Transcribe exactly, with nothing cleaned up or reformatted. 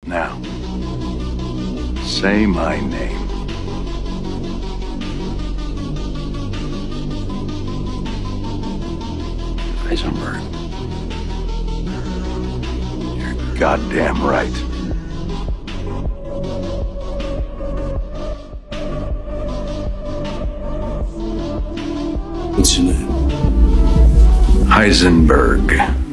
Now, say my name. Heisenberg. You're goddamn right. What's your name? Heisenberg.